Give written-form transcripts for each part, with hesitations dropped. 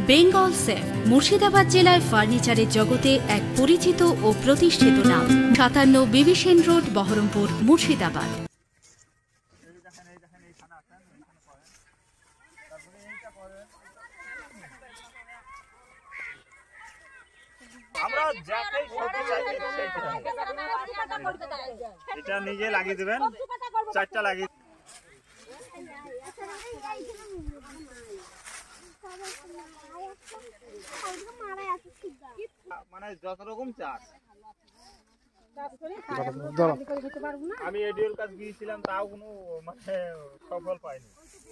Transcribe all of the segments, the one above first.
Bengal safe Murshidabad জেলায় ফার্নিচারের জগতে এক পরিচিত ও প্রতিষ্ঠিত নাম। 57 বিবি সেন রোড, বহরমপুর, মুর্শিদাবাদ। এটা নিজে লাগিয়ে দেবেন, 4টা লাগিয়ে মানে যত রকম চাষ আমি এডিওর কাজ গিয়েছিলাম, তাও কোনো মানে সফল পাইনি।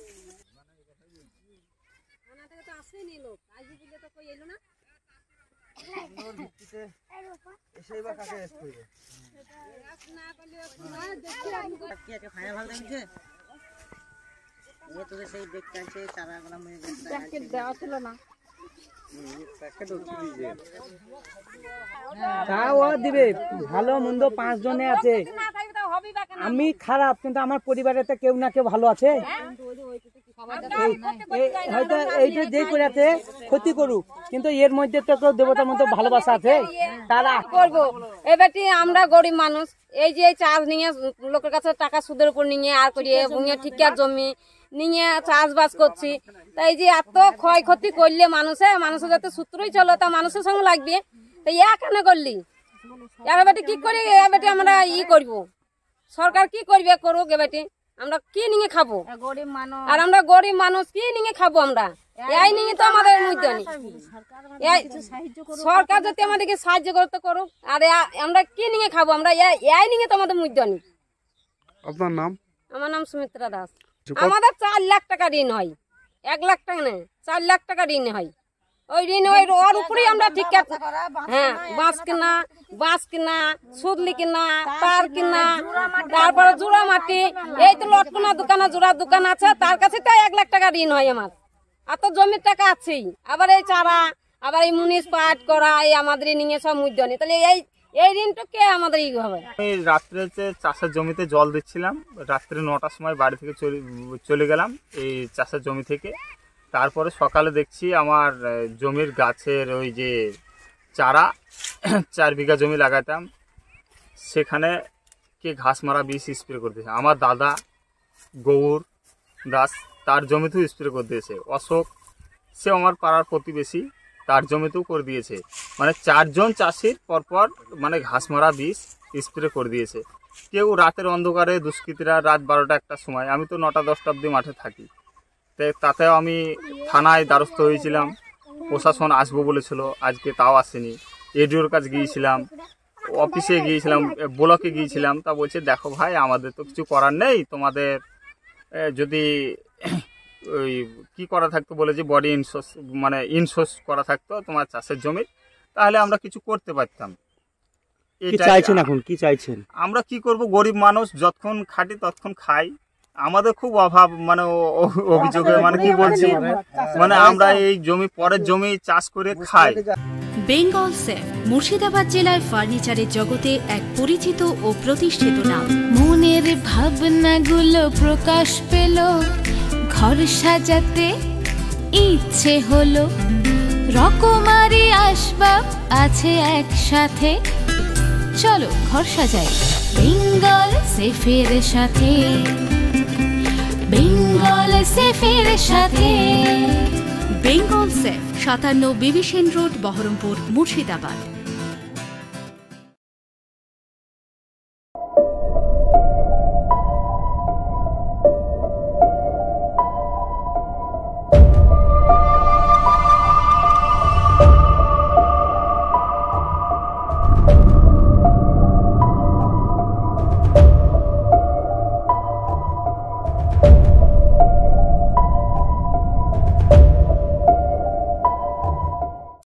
দিবে ভালো মন্দ 5 জনে আছে, আমি খারাপ কিন্তু আমার পরিবারে তো কেউ না কেউ ভালো আছে। হয়তো এইটা যে করে আছে ক্ষতি করুক, কিন্তু এর মধ্যে তো কেউ দেবতার মতো ভালোবাসা আছে। তারা করবো এবারটি আমরা গরিব মানুষ, এই যে চাষ নিয়ে লোকের কাছে টাকা সুদের উপর নিয়ে আর করিয়ে ঠিকার জমি নিয়ে চাষবাস করছি, তাই যে এত ক্ষয়ক্ষতি করলে মানুষের যাতে সূত্রই চলো তা মানুষের সঙ্গে লাগবে, তাই এখানে করলি এবারটি কি করি, এবারটি আমরা করবো, সরকার কি করবে করুক, এবারটি আমরা কি নিয়ে খাবো, আর আমরা গরিব মানুষ কি নিয়ে খাবো, আমরা এই নিয়ে তো আমাদের মধ্যে নেই। সরকার যদি আমাদেরকে সাহায্য করতে করুক, আর আমরা কি নিয়ে খাবো, আমরা এই নিয়ে তো আমাদের মধ্যে নেই। আপনার নাম? আমার নাম সুমিত্রা দাস। আমাদের 4 লাখ টাকা ঋণ হয়, 1 লাখ টাকা নেই, 4 লাখ টাকা ঋণ হয়। ওই ঋণ ওর উপরেই আমরা ঠিক হ্যাঁ বাঁশ কিনা সুদলি কিনা তার কিনা, তারপরে জোড়া মাটি, এই তো লটকনা দোকানে জোড়া দোকান আছে, তার কাছে তো 1 লাখ টাকা ঋণ হয় আমার। আর তো জমির টাকা আছেই, আবার এই চারা, আবার এই মুনিশ পাট করা, এই আমাদের নিয়ে সব মূল্য নেই, তাহলে এই ঋণটা কে আমাদের হবে। আমি রাত্রে চাষের জমিতে জল দিচ্ছিলাম, রাত্রে 9টার সময় বাড়ি থেকে চলে গেলাম এই চাষের জমি থেকে। তারপরে সকালে দেখছি আমার জমির গাছের ওই যে চারা 4 বিঘা জমি লাগাতাম, সেখানে কে ঘাস মারা বিষ স্প্রে করে দিয়েছে। আমার দাদা গৌর দাস তার জমিতেও স্প্রে করে দিয়েছে। অশোক, সে আমার পাড়ার প্রতিবেশী, তার জমিতেও করে দিয়েছে। মানে 4 জন চাষির পরপর মানে ঘাস মারা বিষ স্প্রে করে দিয়েছে। কেউ রাতের অন্ধকারে দুষ্কৃতীরা রাত 12টা 1টার সময়, আমি তো 9টা 10টা অবধি মাঠে থাকি, তাতেও আমি থানায় দ্বারস্থ হয়েছিলাম। প্রশাসন আসবো বলেছিল, আজকে তাও আসেনি। এডিওর কাছে গিয়েছিলাম, অফিসে গিয়েছিলাম, ব্লকে গিয়েছিলাম, তা বলছে দেখো ভাই আমাদের তো কিছু করার নেই, তোমাদের যদি ওই কি করা থাকতো বলে যে বডি ইনশোর্স করা থাকতো তোমার চাষের জমি, তাহলে আমরা কিছু করতে পারতাম। চাইছেন এখন কি চাইছেন? আমরা কি করব, গরিব মানুষ, যতক্ষণ খাটি ততক্ষণ খাই, আমাদের খুব অভাব, মানে অভিযোগে মানে কি বলছি, মানে আমরা এই জমি পরের জমি চাষ করে খাই। বেঙ্গল সেফ মুর্শিদাবাদ জেলায় ফার্নিচারের জগতে এক পরিচিত ও প্রতিষ্ঠিত নাম। মনের ভাবনাগুলো প্রকাশ পেল, ঘর সাজাতে ইচ্ছে হলো, রকমারি আসবাব আছে একসাথে, চলো ঘর সাজাই বেঙ্গল সেফের সাথে, বেঙ্গল সেফের সাথে। বেঙ্গল সেফ 57 বিবি সেন রোড, বহরমপুর, মুর্শিদাবাদ।